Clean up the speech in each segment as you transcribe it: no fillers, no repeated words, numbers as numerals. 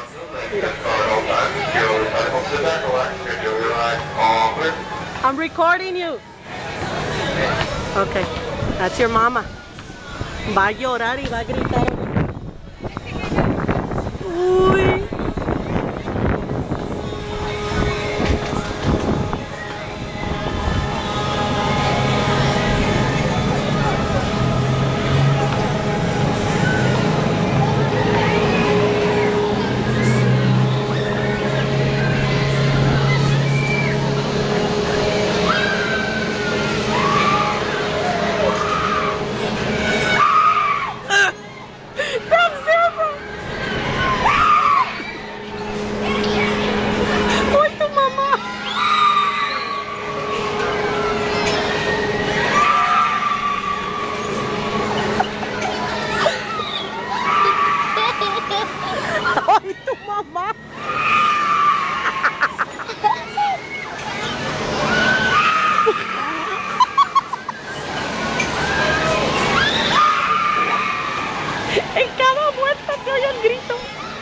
Mira. I'm recording you. Okay, that's your mama. Va a llorar y va a gritar. Uy. ¡Ay, tu mamá! En cada vuelta se oye el grito.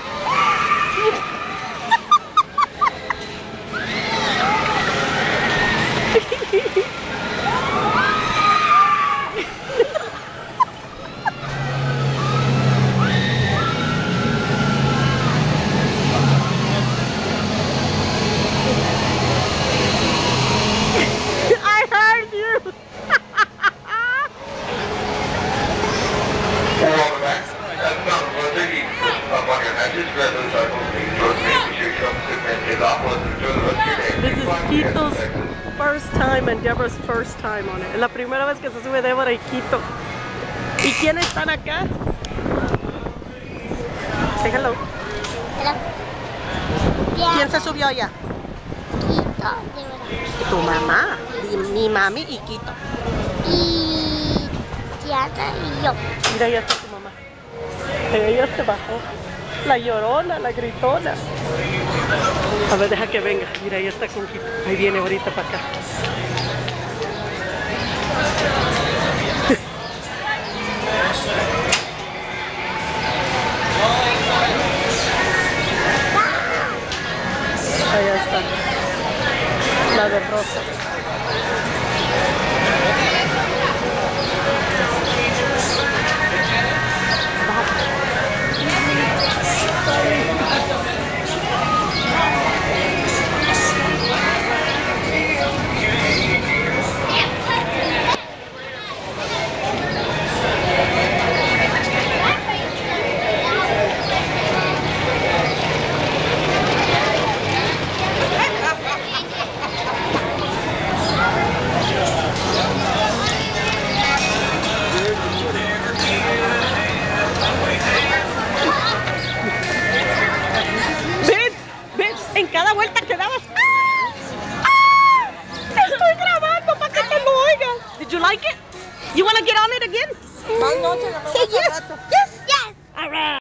This is Quito's first time and Deborah's first time on it. Es la primera vez que se sube Deborah y Quito. ¿Y quiénes están acá? Say hello. Hello. ¿Quién se subió allá? Quito, Deborah. Tu mamá, mi mami y Quito. Y Diana y yo. Mira, ya está tu mamá. Ella se bajó. La llorona, la gritona. A ver, deja que venga. Mira, ya está con Quito. Ahí viene ahorita para acá. Allá está. La de rosa. En cada vuelta quedabas. ¡Ah! Te estoy grabando para que te lo oigas. Did you like it? You want to get on it again? Say yes. Yes. All right.